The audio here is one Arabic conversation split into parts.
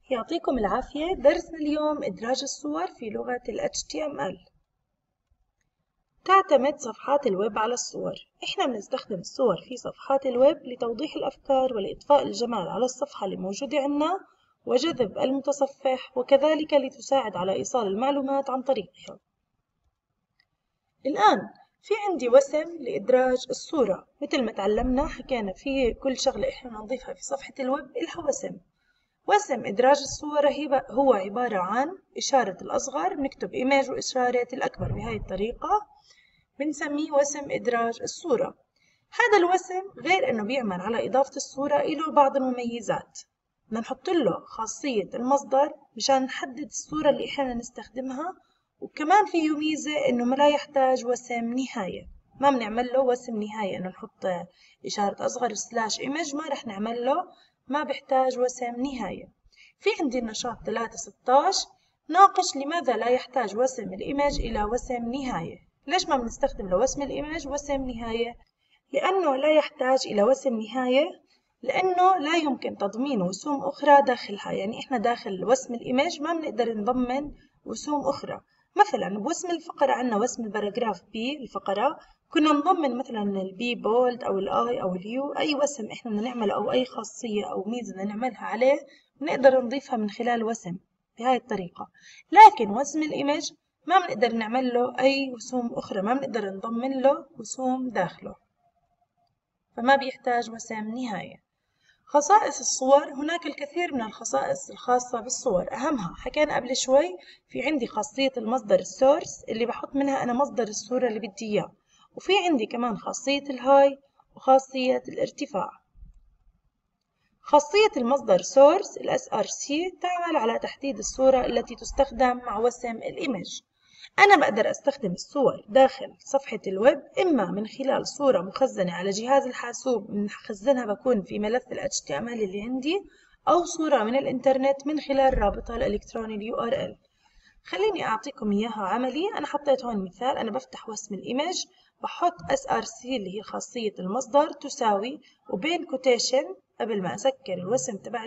يعطيكم العافية. درسنا اليوم إدراج الصور في لغة ال HTML. تعتمد صفحات الويب على الصور. إحنا بنستخدم الصور في صفحات الويب لتوضيح الأفكار والإضفاء الجمال على الصفحة اللي موجودة عنا وجذب المتصفح، وكذلك لتساعد على إيصال المعلومات عن طريقها. الآن في عندي وسم لإدراج الصورة. مثل ما تعلمنا حكينا في كل شغلة إحنا نضيفها في صفحة الويب إلها وسم. وسم إدراج الصورة هو عبارة عن إشارة الأصغر بنكتب إيماج وإشارة الأكبر بهاي الطريقة، بنسميه وسم إدراج الصورة. هذا الوسم غير إنه بيعمل على إضافة الصورة إله بعض المميزات. بدنا نحط له خاصية المصدر مشان نحدد الصورة اللي إحنا نستخدمها، وكمان فيه ميزة إنه ما لا يحتاج وسم نهاية. ما بنعمل له وسم نهاية إنه نحط إشارة أصغر سلاش إيمج، ما رح نعمل له، ما بيحتاج وسم نهاية. في عندي النشاط 3.16 ناقش لماذا لا يحتاج وسم الإيمج إلى وسم نهاية. ليش ما بنستخدم لوسم الإيمج وسم نهاية؟ لأنه لا يحتاج إلى وسم نهاية، لأنه لا يمكن تضمين وسوم أخرى داخلها. يعني إحنا داخل وسم الإيمج ما بنقدر نضمن وسوم أخرى. مثلا بوسم الفقرة عنا وسم الباراجراف بي الفقرة، كنا نضمن مثلا البي بولد أو الآي أو اليو. أي وسم إحنا بدنا نعمله أو أي خاصية أو ميزة بدنا نعملها عليه بنقدر نضيفها من خلال وسم بهاي الطريقة. لكن وسم الإيمج ما بنقدر نعمل له أي وسوم أخرى، ما بنقدر نضمن له وسوم داخله، فما بيحتاج وسم نهاية. خصائص الصور: هناك الكثير من الخصائص الخاصة بالصور، أهمها حكينا قبل شوي. في عندي خاصية المصدر السورس اللي بحط منها أنا مصدر الصورة اللي بدي إياه، وفي عندي كمان خاصية الهاي وخاصية الارتفاع. خاصية المصدر سورس ال SRC تعمل على تحديد الصورة التي تستخدم مع وسم الإيمج. أنا بقدر أستخدم الصور داخل صفحة الويب إما من خلال صورة مخزنة على جهاز الحاسوب بنخزنها بكون في ملف ال HTML اللي عندي، أو صورة من الإنترنت من خلال رابطها الإلكتروني ال URL. خليني أعطيكم إياها عملي. أنا حطيت هون مثال. أنا بفتح وسم الإيمج، بحط SRC اللي هي خاصية المصدر تساوي، وبين كوتيشن قبل ما أسكر الوسم تبع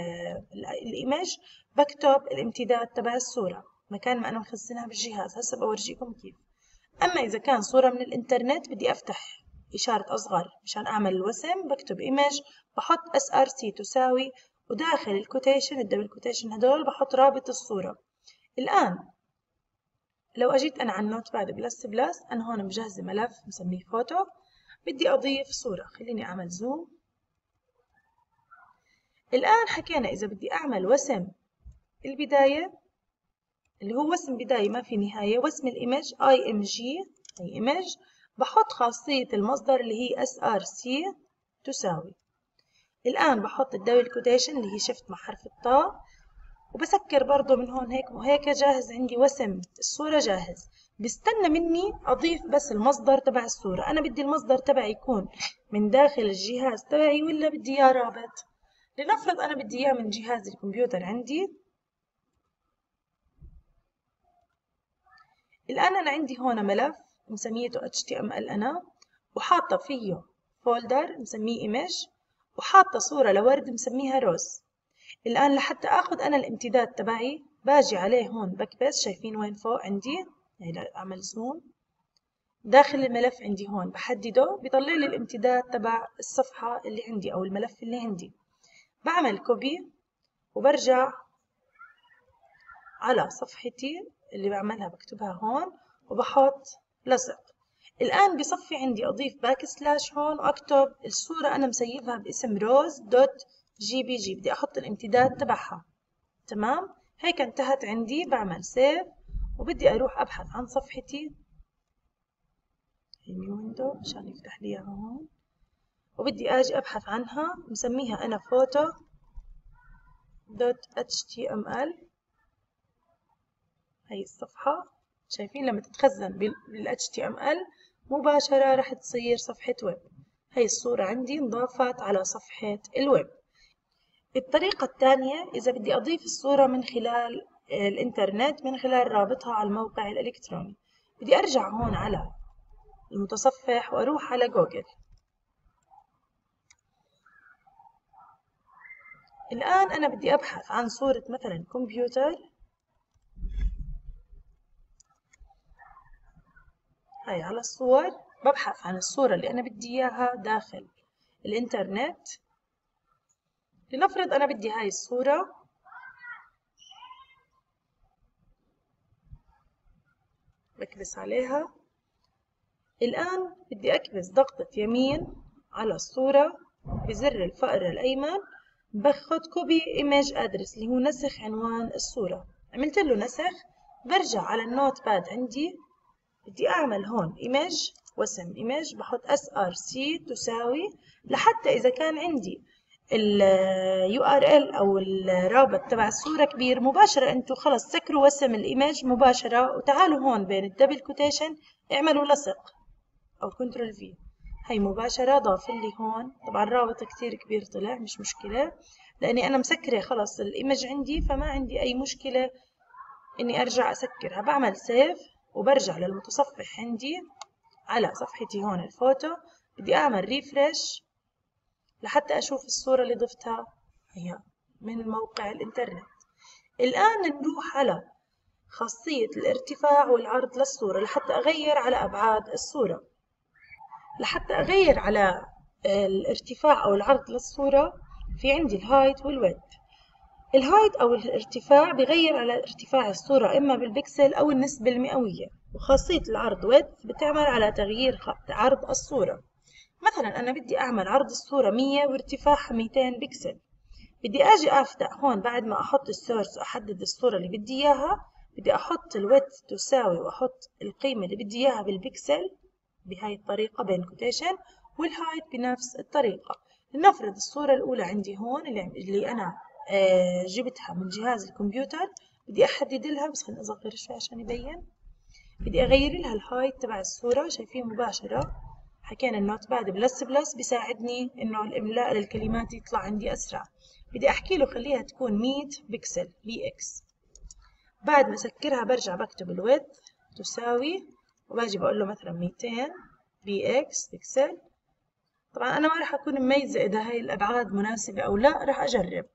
الإيمج بكتب الامتداد تبع الصورة مكان ما أنا مخزنها بالجهاز. هسه بورجيكم كيف. أما إذا كان صورة من الإنترنت بدي أفتح إشارة أصغر مشان أعمل الوسم، بكتب إيمج، بحط SRC تساوي، وداخل الكوتيشن الدبل كوتيشن هدول بحط رابط الصورة. الآن لو أجيت أنا على النوت باد بلس، أنا هون مجهزة ملف مسميه فوتو، بدي أضيف صورة. خليني أعمل زوم. الآن حكينا إذا بدي أعمل وسم البداية اللي هو وسم بداية ما في نهاية، وسم الإيمج IMG أي إيمج، بحط خاصية المصدر اللي هي SRC تساوي. الآن بحط الدبل كوتيشن اللي هي شفت مع حرف الطاء، وبسكر برضو من هون هيك وهيك. جاهز عندي وسم الصورة جاهز. بستنى مني أضيف بس المصدر تبع الصورة. أنا بدي المصدر تبعي يكون من داخل الجهاز تبعي ولا بدي إياه رابط؟ لنفرض أنا بدي إياه من جهاز الكمبيوتر عندي. الآن أنا عندي هون ملف مسميته HTML أنا، وحاطة فيه فولدر مسميه إيمج، وحاطة صورة لورد مسميها روز. الآن لحتى أخذ أنا الامتداد تبعي باجي عليه هون بكبس. شايفين وين فوق عندي؟ هلا أعمل زوم. داخل الملف عندي هون بحدده، بيطلع لي الامتداد تبع الصفحة اللي عندي أو الملف اللي عندي. بعمل كوبي وبرجع على صفحتي اللي بعملها، بكتبها هون وبحط لصق. الآن بصفي عندي أضيف باك سلاش هون وأكتب الصورة أنا مسيفها باسم روز دوت JPG، بدي أحط الامتداد تبعها. تمام، هيك انتهت عندي. بعمل سيف وبدي أروح أبحث عن صفحتي، نيو ويندو عشان يفتح لي إياها هون، وبدي أجي أبحث عنها. مسميها أنا فوتو دوت HTML. هاي الصفحة شايفين لما تتخزن بال HTML مباشرة رح تصير صفحة ويب. هاي الصورة عندي انضافت على صفحة الويب. الطريقة الثانية إذا بدي أضيف الصورة من خلال الإنترنت من خلال رابطها على الموقع الإلكتروني، بدي أرجع هون على المتصفح وأروح على جوجل. الآن أنا بدي أبحث عن صورة مثلا كمبيوتر، هاي على الصور، ببحث عن الصورة اللي أنا بدي إياها داخل الإنترنت. لنفرض أنا بدي هاي الصورة، بكبس عليها. الآن بدي أكبس ضغطة يمين على الصورة بزر الفأر الأيمن، باخد كوبي ايميج ادرس اللي هو نسخ عنوان الصورة. عملت له نسخ، برجع على النوت باد عندي، بدي أعمل هون ايميج واسم ايميج، بحط src تساوي، لحتى إذا كان عندي ال URL أو الرابط تبع الصورة كبير مباشرة انتو خلص سكروا وسم الايميج مباشرة، وتعالوا هون بين الدبل كوتيشن اعملوا لصق أو كنترول في. هاي مباشرة ضاف لي هون، طبعا الرابط كتير كبير طلع مش مشكلة لأني أنا مسكرة خلص الإيمج عندي، فما عندي أي مشكلة إني أرجع أسكرها. بعمل سيف وبرجع للمتصفح عندي على صفحتي هون الفوتو، بدي أعمل ريفرش لحتى أشوف الصورة اللي ضفتها هي من موقع الإنترنت. الآن نروح على خاصية الارتفاع والعرض للصورة لحتى أغير على أبعاد الصورة. لحتى أغير على الارتفاع أو العرض للصورة في عندي الهايت والويدث. الهايت أو الارتفاع بغير على ارتفاع الصورة إما بالبكسل أو النسبة المئوية، وخاصية العرض width بتعمل على تغيير عرض الصورة. مثلا أنا بدي أعمل عرض الصورة 100 وارتفاعها 200 بكسل، بدي أجي أفتح هون بعد ما أحط السورس وأحدد الصورة اللي بدي إياها، بدي أحط الويدث تساوي وأحط القيمة اللي بدي إياها بالبكسل بهاي الطريقة بين كوتيشن، والهايت بنفس الطريقة. لنفرض الصورة الأولى عندي هون اللي أنا جبتها من جهاز الكمبيوتر، بدي أحدد لها، بس خليني أصغر شوي عشان يبين. بدي أغير لها الهايت تبع الصورة، شايفين مباشرة حكينا النوت باد بلس بيساعدني إنه الإملاء للكلمات يطلع عندي أسرع. بدي أحكي له خليها تكون 100 بكسل BX. بعد ما أسكرها برجع بكتب الويدث تساوي، وباجي بقول له مثلا 200 BX بكسل. طبعا أنا ما راح أكون مميزة إذا هاي الأبعاد مناسبة أو لا، راح أجرب.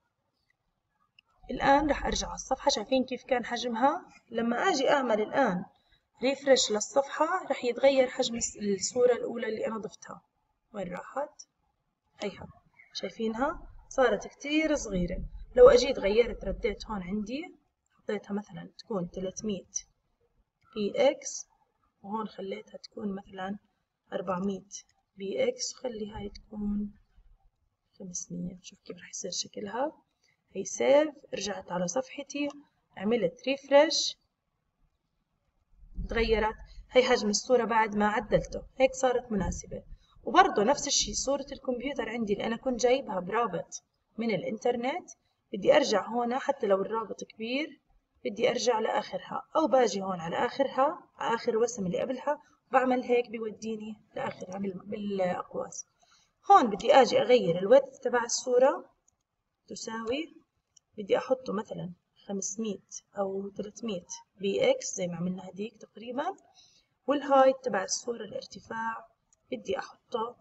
الآن راح أرجع على الصفحة، شايفين كيف كان حجمها؟ لما أجي أعمل الآن ريفرش للصفحة راح يتغير حجم الصورة الأولى اللي أنا ضفتها. وين راحت؟ هيها شايفينها؟ صارت كتير صغيرة. لو أجيت غيرت رديت هون عندي، حطيتها مثلا تكون 300 BX، وهون خليتها تكون مثلا 400 BX، وخلي هاي تكون 500. شوف كيف راح يصير شكلها. هي سيف، رجعت على صفحتي، عملت ريفرش، تغيرت. هي حجم الصورة بعد ما عدلته، هيك صارت مناسبة. وبرضه نفس الشي صورة الكمبيوتر عندي اللي أنا كنت جايبها برابط من الإنترنت، بدي أرجع هنا حتى لو الرابط كبير، بدي أرجع لآخرها، أو باجي هون على آخرها، على آخر وسم اللي قبلها، بعمل هيك بيوديني لآخرها بالأقواس. هون بدي أجي أغير الويدث تبع الصورة تساوي، بدي أحطه مثلا 500 أو 300 BX زي ما عملنا هديك تقريبا. والهايت تبع الصورة الارتفاع بدي أحطه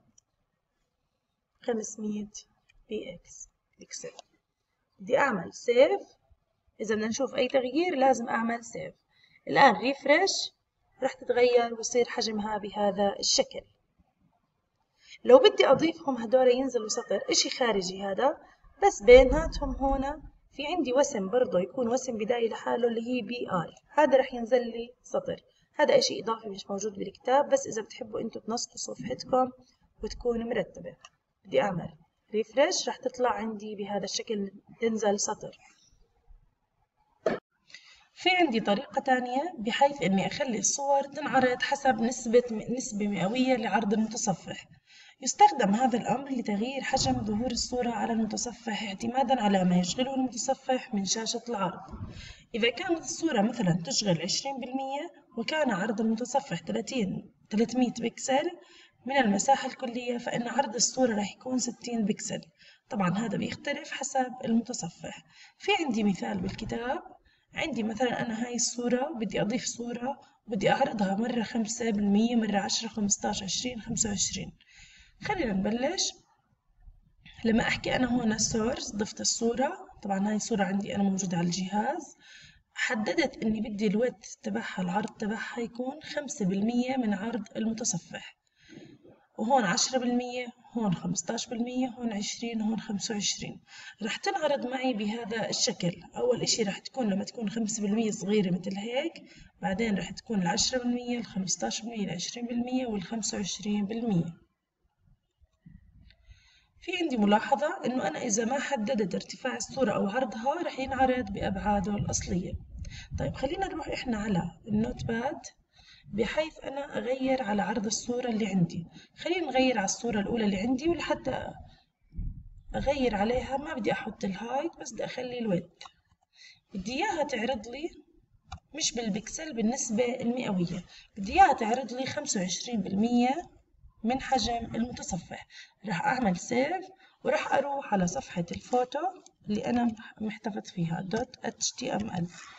500 BX بكسل. بدي أعمل سيف. إذا بدنا نشوف أي تغيير لازم أعمل سيف. الآن ريفرش، راح تتغير ويصير حجمها بهذا الشكل. لو بدي أضيفهم هدول ينزلوا سطر إشي خارجي هذا، بس بيناتهم هنا في عندي وسم برضه يكون وسم بداية لحاله اللي هي BR، هذا رح ينزل لي سطر. هذا إشي إضافي مش موجود بالكتاب، بس إذا بتحبوا أنتوا تنسقوا صفحتكم وتكون مرتبة. بدي أعمل ريفرش، رح تطلع عندي بهذا الشكل، تنزل سطر. في عندي طريقة تانية بحيث إني أخلي الصور تنعرض حسب نسبة مئوية لعرض المتصفح. يستخدم هذا الأمر لتغيير حجم ظهور الصورة على المتصفح اعتمادًا على ما يشغله المتصفح من شاشة العرض. إذا كانت الصورة مثلًا تشغل 20% وكان عرض المتصفح 300 بكسل من المساحة الكلية، فإن عرض الصورة راح يكون 60 بكسل. طبعًا هذا بيختلف حسب المتصفح. في عندي مثال بالكتاب، عندي مثلا أنا هاي الصورة بدي أضيف صورة وبدي أعرضها مرة 5%، مرة 10، 15، 20، 25. خلينا نبلش. لما أحكي أنا هون source ضفت الصورة، طبعا هاي الصورة عندي أنا موجودة على الجهاز، حددت إني بدي الويدث تبعها العرض تبعها يكون 5% من عرض المتصفح، وهون 10%، هون 15%، هون 20، هون 25. رح تنعرض معي بهذا الشكل. أول إشي رح تكون لما تكون 5% صغيرة مثل هيك، بعدين رح تكون 10%، 15%، 20%، وال25%. في عندي ملاحظة إنه أنا إذا ما حددت ارتفاع الصورة أو عرضها رح ينعرض بأبعاده الأصلية. طيب خلينا نروح إحنا على النوت باد بحيث أنا أغير على عرض الصورة اللي عندي. خلينا نغير على الصورة الأولى اللي عندي، ولحتى أغير عليها ما بدي أحط الهايت، بس بدي أخلي الويدث. بدي إياها تعرض لي مش بالبكسل، بالنسبة المئوية، بدي إياها تعرض لي 25% من حجم المتصفح. راح أعمل سيف وراح أروح على صفحة الفوتو اللي أنا محتفظ فيها .html.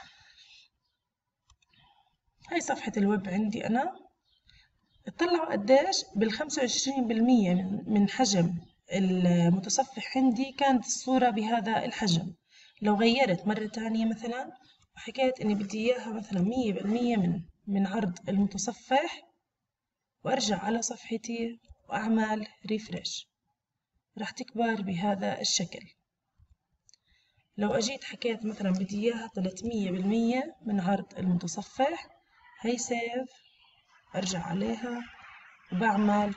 هاي صفحة الويب عندي أنا. اطلعوا قديش بال25% من حجم المتصفح عندي كانت الصورة بهذا الحجم. لو غيرت مرة تانية مثلا وحكيت إني بدي إياها مثلا 100% من عرض المتصفح، وأرجع على صفحتي وأعمل ريفرش، راح تكبر بهذا الشكل. لو أجيت حكيت مثلا بدي إياها 300% من عرض المتصفح، هي سيف، أرجع عليها وبعمل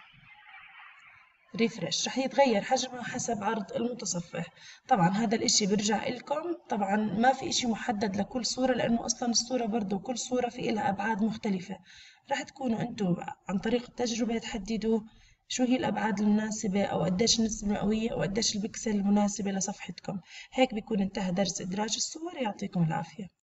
ريفرش، رح يتغير حجمها حسب عرض المتصفح. طبعا هذا الاشي برجع لكم، طبعا ما في اشي محدد لكل صورة، لانه اصلا الصورة برضو كل صورة في لها ابعاد مختلفة. رح تكونوا انتوا عن طريق التجربة تحددوا شو هي الابعاد المناسبة، او قديش النسبة المئوية، او قديش البكسل المناسبة لصفحتكم. هيك بيكون انتهى درس ادراج الصور. يعطيكم العافية.